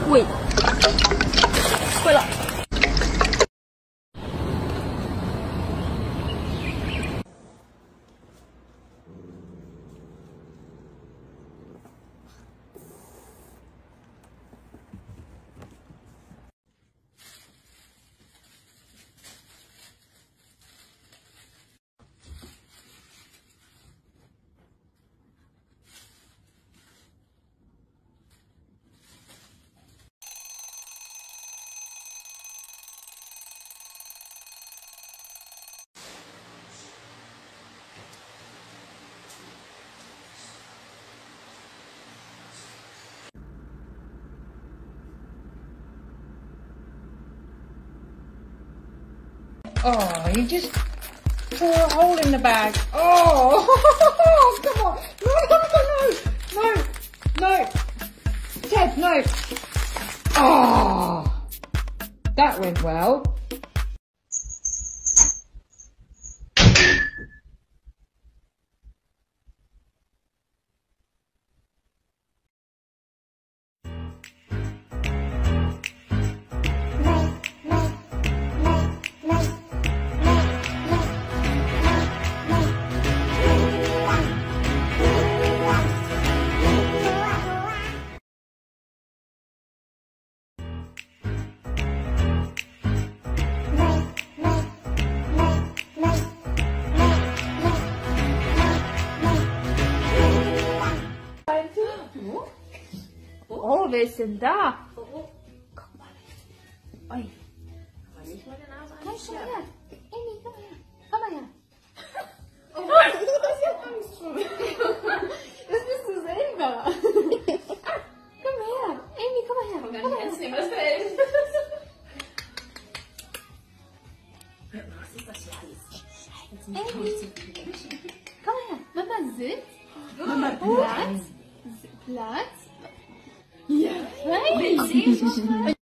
会，会了。 Oh, you just tore a hole in the bag. Oh, come on. No. Ted, no. Oh, that went well. Oh, wer ist denn da? Guck mal. Oi. Komm schon her. Amy, komm her. Komm mal her. Oh Mann, ich hab Angst schon. Das bist du selber. Komm her. Amy, komm mal her. Komm gar nicht ernst nehmen, das fällt. Was ist das hier alles? Amy, komm mal her. Mama sitzt. Mama Platz. Platz. Ja, hey.